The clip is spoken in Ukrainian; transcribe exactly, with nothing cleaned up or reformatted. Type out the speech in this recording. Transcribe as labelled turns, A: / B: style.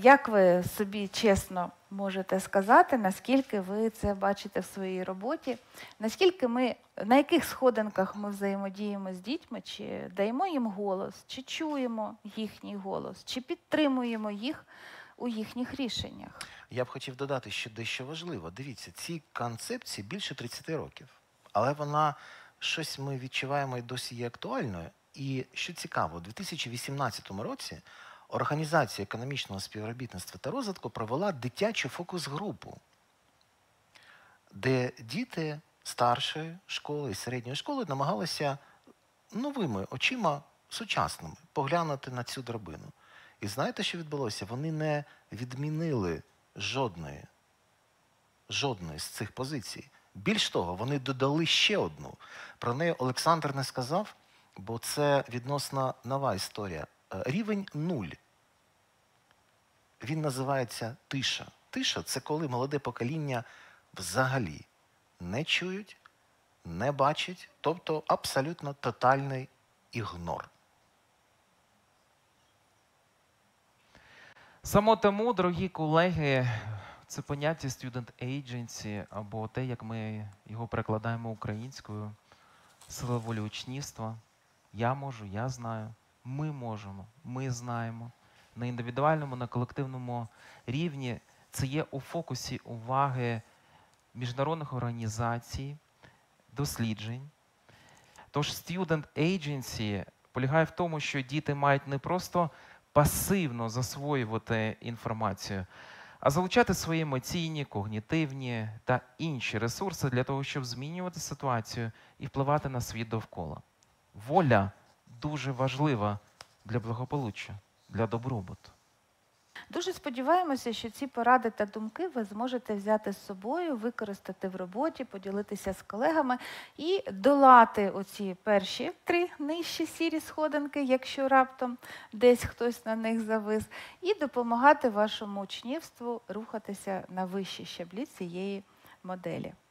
A: як ви собі чесно можете сказати, наскільки ви це бачите в своїй роботі, наскільки ми, на яких сходинках ми взаємодіємо з дітьми, чи даємо їм голос, чи чуємо їхній голос, чи підтримуємо їх у їхніх рішеннях?
B: Я б хотів додати ще дещо важливо. Дивіться, цій концепції більше тридцяти років, але вона, щось ми відчуваємо і досі є актуальною. І що цікаво, у дві тисячі вісімнадцятому році Організація економічного співробітництва та розвитку провела дитячу фокус-групу, де діти старшої школи і середньої школи намагалися новими очима, сучасними, поглянути на цю драбину. І знаєте, що відбулося? Вони не відмінили жодної, жодної з цих позицій. Більш того, вони додали ще одну. Про неї Олександр не сказав, бо це відносно нова історія. Рівень нуль. Він називається тиша. Тиша – це коли молоде покоління взагалі не чують, не бачать, тобто абсолютно тотальний ігнор.
C: Саме тому, дорогі колеги, це поняття student agency, або те, як ми його перекладаємо українською, сила волі учнівства. Я можу, я знаю, ми можемо, ми знаємо. На індивідуальному, на колективному рівні це є у фокусі уваги міжнародних організацій, досліджень. Тож student agency полягає в тому, що діти мають не просто пасивно засвоювати інформацію, а залучати свої емоційні, когнітивні та інші ресурси для того, щоб змінювати ситуацію і впливати на світ довкола. Воля дуже важлива для благополуччя, для добробуту.
A: Дуже сподіваємося, що ці поради та думки ви зможете взяти з собою, використати в роботі, поділитися з колегами і долати оці перші три нижчі сірі сходинки, якщо раптом десь хтось на них завис, і допомагати вашому учнівству рухатися на вищі щаблі цієї моделі.